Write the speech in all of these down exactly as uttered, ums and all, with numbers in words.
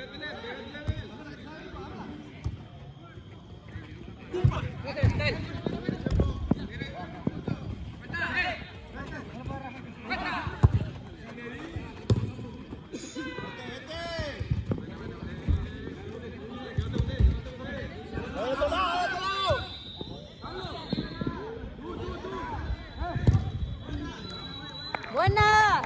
¡Buena!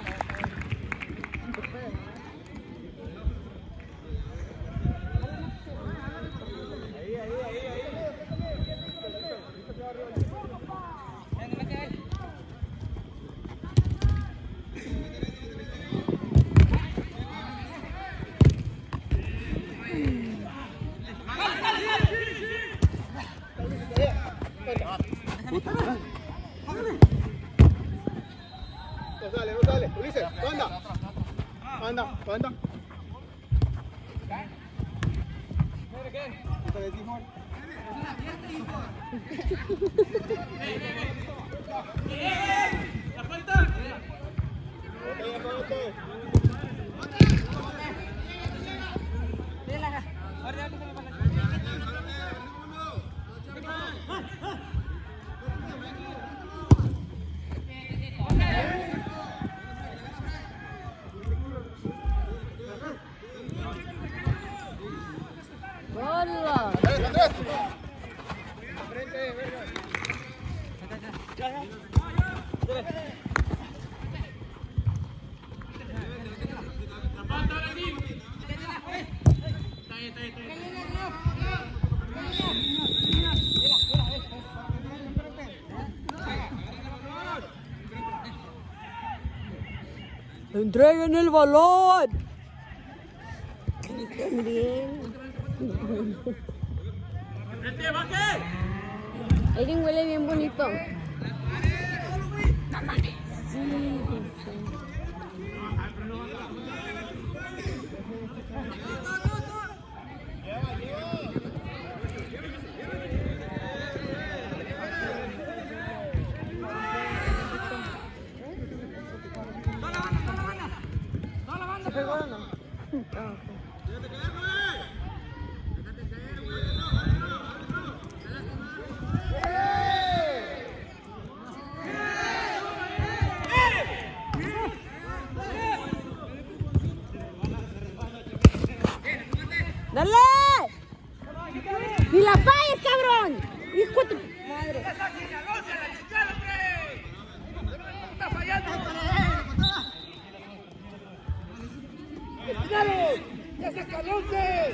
No sale, no sale. Ulises, anda. Anda, anda. ¡La falta! ¡Hola! ¡Entreguen el balón! Aiden huele bien bonito. No mames. Sí. ¿Se pegó o no? Ah, ok. ¡Dale! ¡Ni la falles, cabrón! ¡Hijo de tu madre! ¡Está fallando! ¡Dale! ¡Ya se escalonce!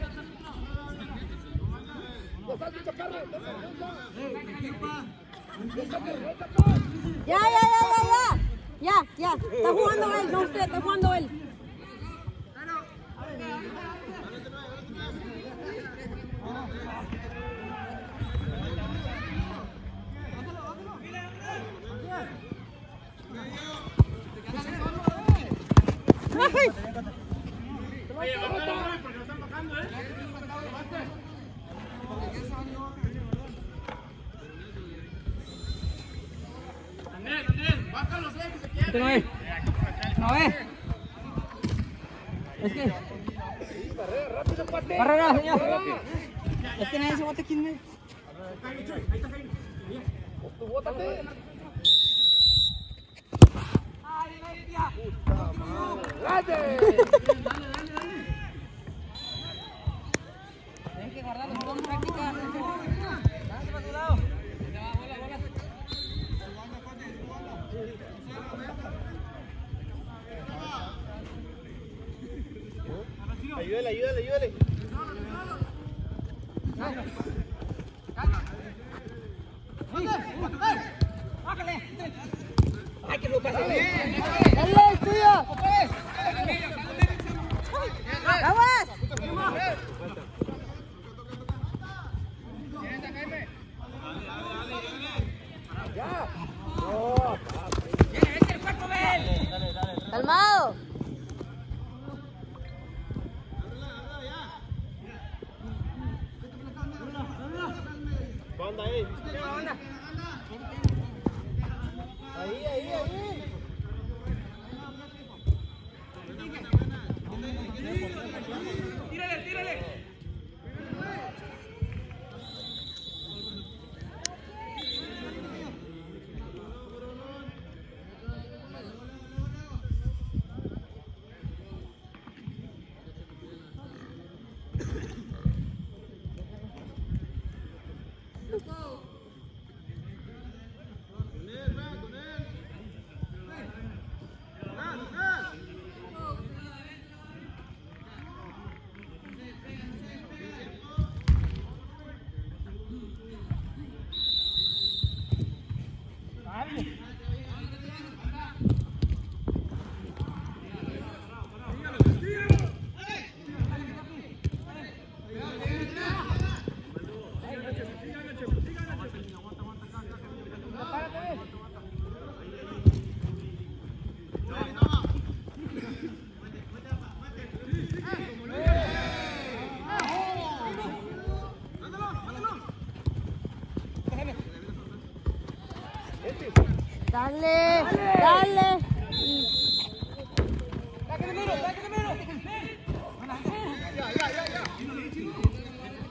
¡Ya, ya, ya, ya, ya! ¡Ya, ya! Está jugando él, no usted, está jugando él. Oye, bájalo, porque lo están bajando, ¿eh? Andrés, Andrés, bájalo, sé que se quiere. No ve. No ve. Es que. Carrera, señor. Es que nadie se bate aquí en medio. Ahí está Jaime. ¡Tú bótate! ¡Grande! Tienen que guardarlo, no vamos a practicar. Dale para tu lado. Bola, bola. Ayúdale, ayúdale, ayúdale. Bájale. Ay, que lo pase. ¡Dale, es tuyo! ¡Vamos! ¡Ya! Viene, vete el cuerpo, ven. ¡Calmado! Banda ahí. Ahí, ahí, ahí.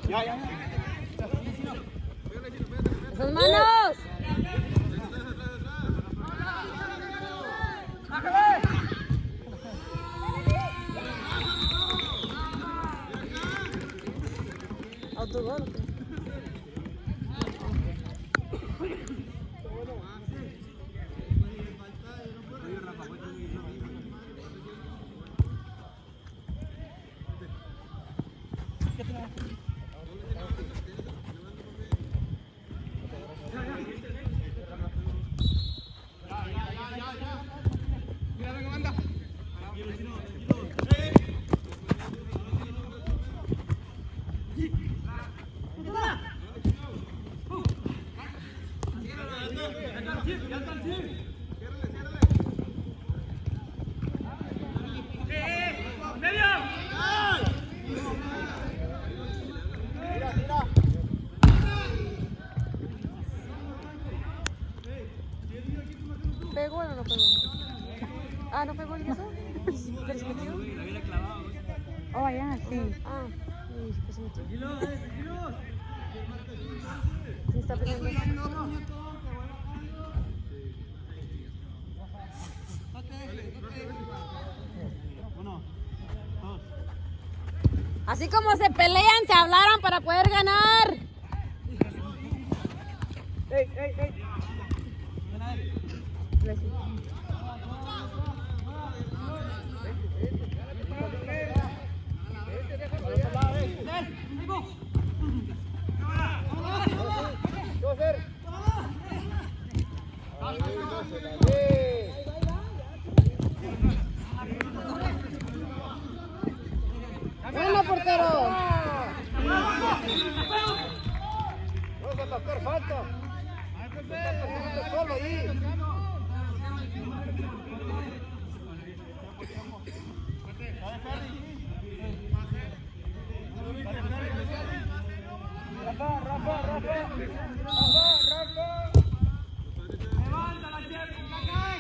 Ya, ya, ya. ¡Sus manos! Autogol. ¿Pegó o no pegó? Ah, ¿no pegó el queso? ¿Pero se metió? Oh, allá, sí. Ah, sí, que se metió. Sí, está pegando. Así como se pelean, se hablaron para poder ganar. ¡Ey, ey, ey! ¡Bueno, portero! ¡Vamos a marcar falta! ¡Está solo ahí! Rafa, Rafa, Rafa. Rafa, Rafa. Levanta la pierna,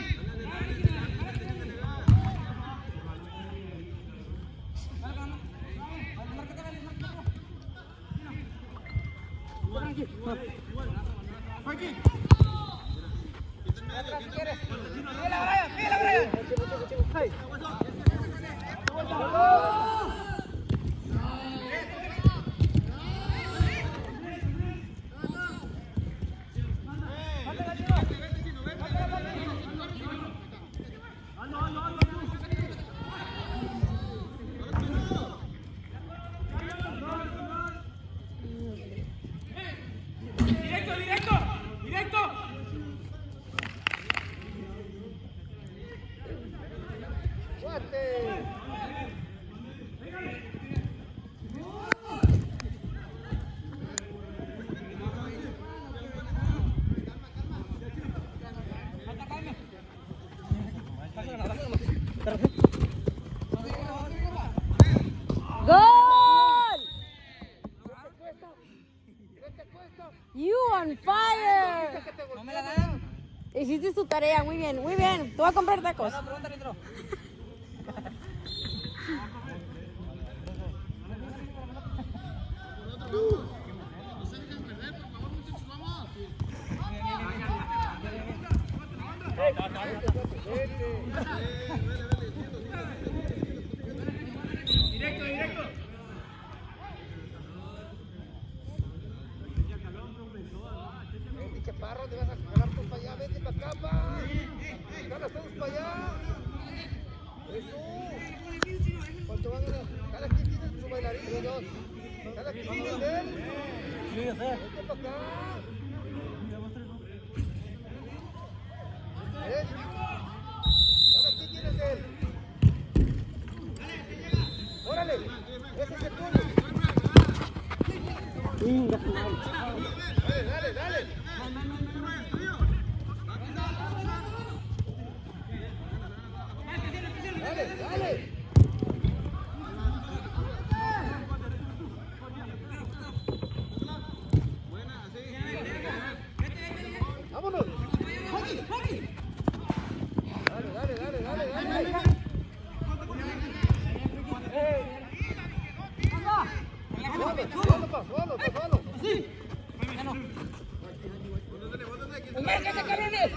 Directo, directo, directo. ¡Gol! You on fire. No me la dan. Hiciste tu tarea, muy bien, muy bien. Te voy a comprar tacos. No, pregunta, Nitro. Directo, directo. Vete, chaparro, te vas a jalar tú para allá, vete para acá, pa. Jalas todos para allá. Eso. ¿Cuánto van a dar? Cada quien tiene su bailarín. Cada quien tiene de él. Vete para acá. ¿Eh? Cada quien tiene de él. Órale, ese es el tuyo. Dale, dale, dale. Dale, dale. Vámonos. Dale, dale, dale, dale, dale. Vamos, vamos, solo, solo, está solo. Sí. Ya no. ¡Humérquese, cabrones!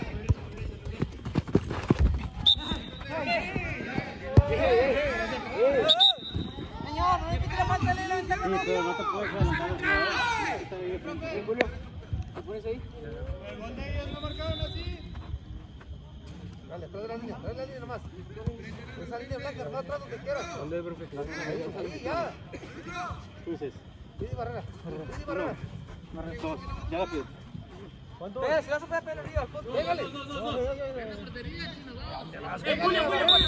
Señor, no hay que tirar falta de la ventana. Sí, pero no te puedes adelantar al jugador. Julio, ¿te pones ahí? ¿Dónde ellos no marcaron así? Dale, trae la línea, trae la línea nomás. Esa línea blanca, no atrás donde quieras. ¿Dónde, profe? Ahí, ya. Cruces. Pidi barrera, pidi barrera. Dos. Ya la pido. ¿Cuánto? Ve, si vas a pegar arriba al fondo. Pégale. Dos, dos, dos, dos. Eh, Julio, Julio, Julio.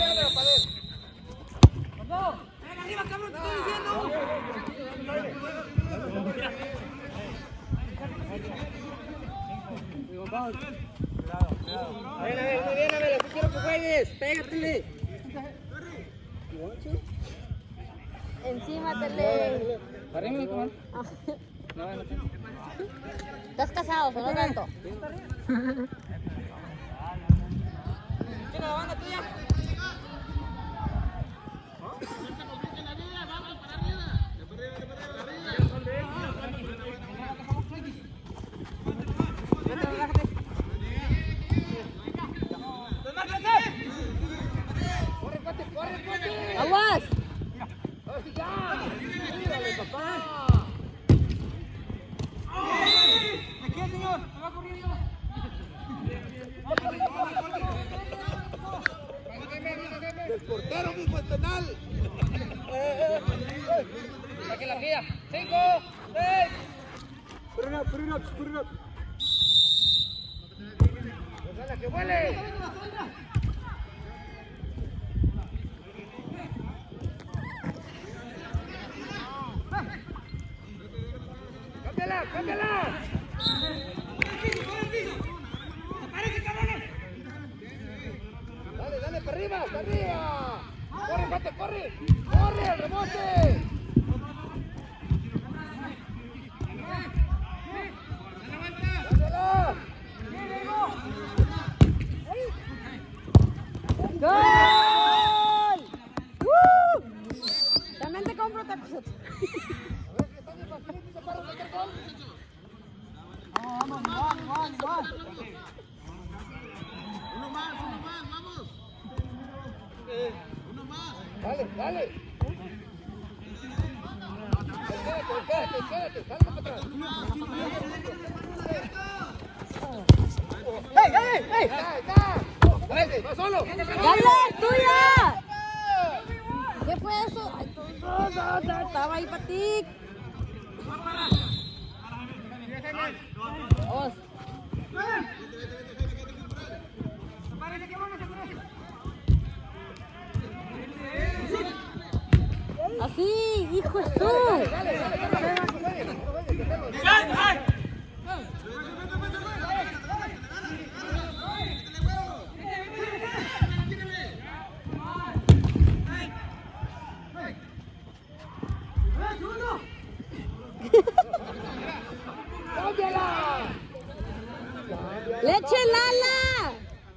¡No! ¡Ven arriba, cabrón! ¡Te estoy diciendo! A ver, a ver, muy bien, a ver, así quiero que juegues. Pégatele. Encima, tele. Arriba, ¿cómo? ¿Estás casado, solo tanto? ¿Quién es la banda tuya? ¡Aguas! ¿Aquí, señor? ¿Me va corriendo? Del portero mismo el penal. Saque la guía. Cinco, seis. Put it up, put it up, put it up. ¡Dale, que vuele! ¡Cámbiala, cámbiala! Dale, dale, para arriba, para arriba. Corre, mate, corre. Corre, al rebote. ¡Dámela! ¡Gol! ¡Uh! También te compro tacos. A ver, que está bien facilito para meter gol. Vamos, vamos, vamos, vamos. Uno más, uno más, vamos. Uno más. Dale, dale. Quédate, quédate, quédate. Dale para atrás. ¡Ey, ey, ey! ¡Está, está! ¡Dale, va solo! ¡Dale, tuya! ¿Qué fue eso? Ay, no, no, no, estaba ahí para ti. Dos. Así, hijo de tú. ¡Leche Lala!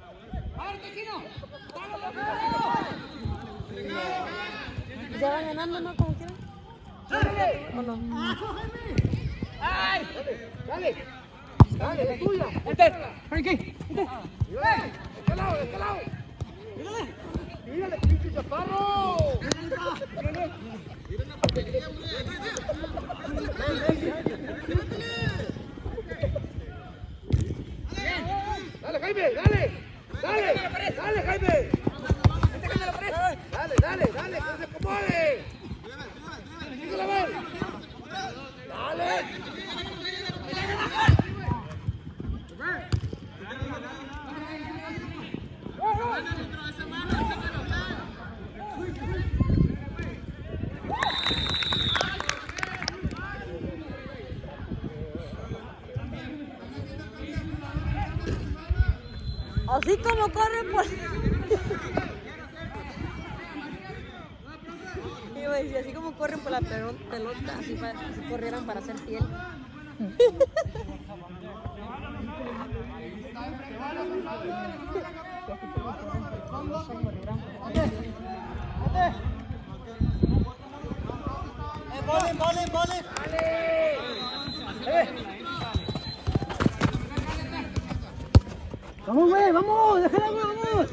¿Ya van ganando, no? Como quieran. ¿O no? ¡Ay! Dale, dale, es tuya. ¡Este! ¡Frankie! ¡Este! ¡De este lado, de este lado! ¡Mírale, pinche chaparro! ¡Dale, Jaime! ¡Dale! ¡Dale! ¡Dale, Jaime! ¡Dale, dale, dale! ¡Que se acomode! ¡Síguela, ven! ¡Dale! Así como corren por... Iba a decir, así como corren por la pelota, así, para, así corrieran para hacer piel. ¡Eh, vole, vole, vole! ¡Eh, vamos! ¡Déjala, vamos!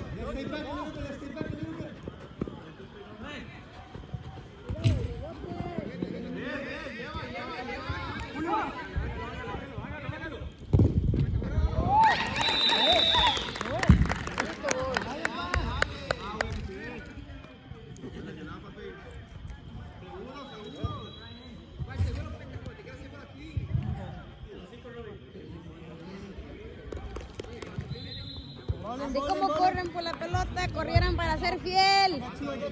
Así como corren por la pelota, corrieran para ser fiel.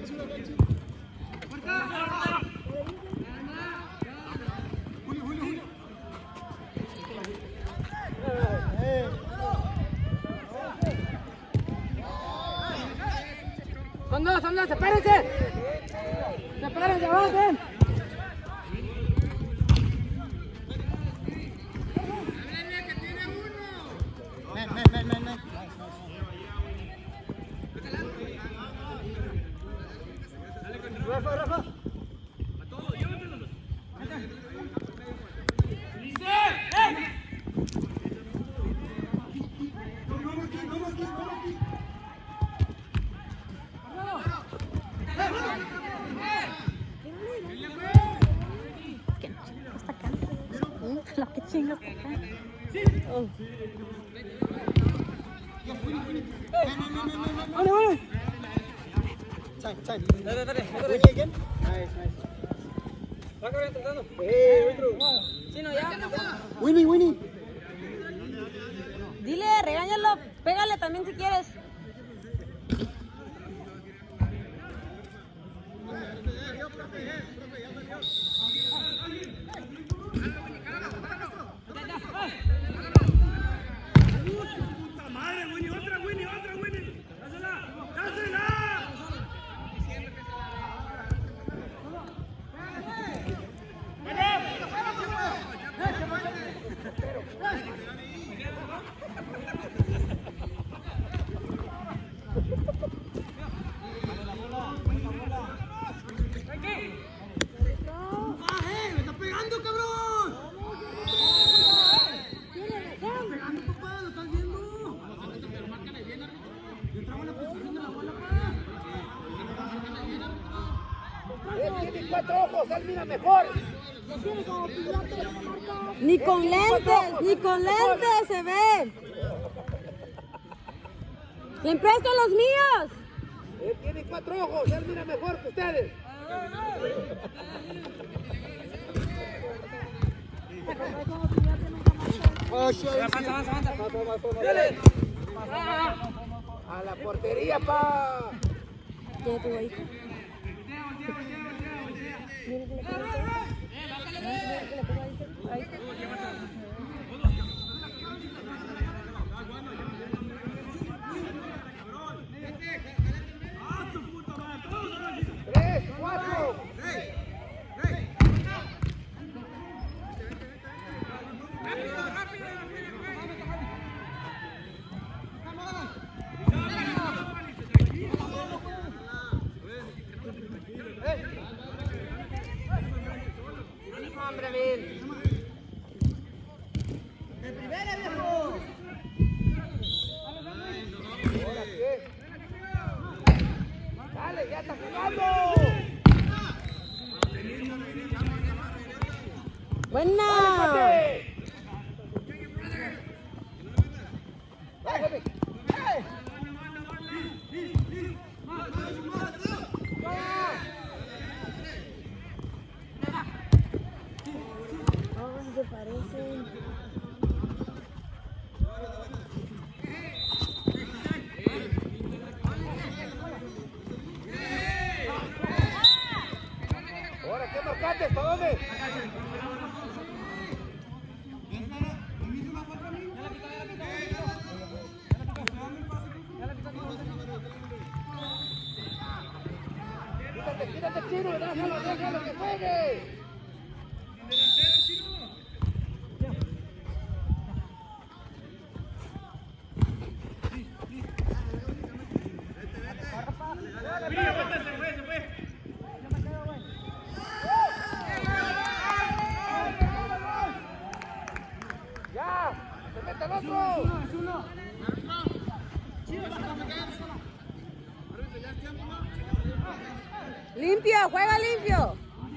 Son dos, son dos, sepárense. Sepárense, avancen. Ven, ven, ven, ven, ven. Rafa, Rafa. La que chingas está acá. Oh. ¡Vale, vale! Time, time. Dale, dale, dale. Winnie again. Nice, nice. Va corriendo, tratando. Eh, otro. Sí, no, ya. Winnie, Winnie. Dile, regáñalo, pégale también si quieres. Tiene cuatro ojos, él mira mejor. Ni con lentes, ni con lentes se ve. ¡Le presto los míos! Él tiene cuatro ojos, él mira mejor que ustedes. Avanza, avanza, avanza. Dale. A la portería, pa. Ya tu ahí. Tres, cuatro. Hombre, bien. De primera, viejo. ¿Ahora qué? Dale, ya está jugando. Buena. Dale, Dale. Ay, se parecen. Ahora, ¿qué marcaste? ¿Para dónde? Quítate, quítate, Chino, déjalo, déjalo que juegue. Ya, se mete el otro. Limpio, juega limpio.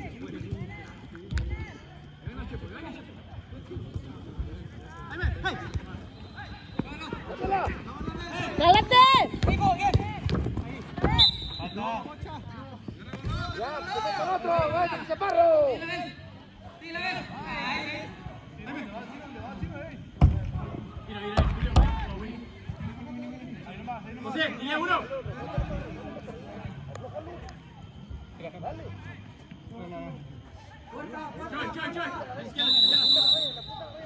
¡Cállate! Ya, vete con otro, vete, Chaparro. José, línea uno. Choy, choy, choy. Izquierda, izquierda.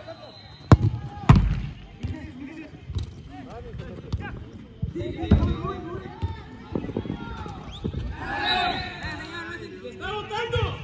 ¡Está botando!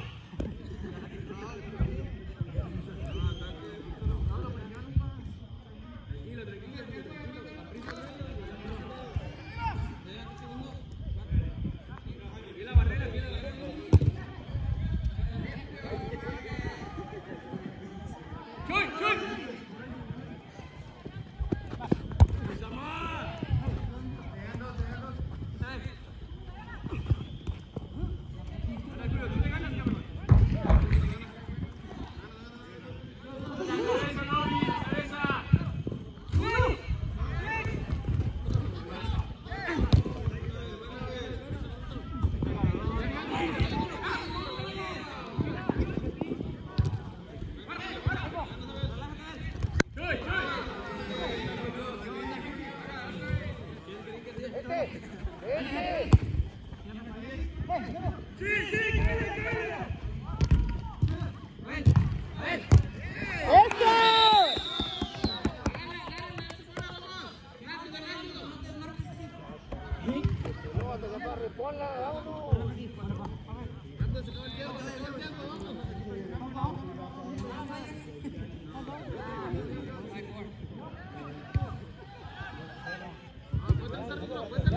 Cuenta,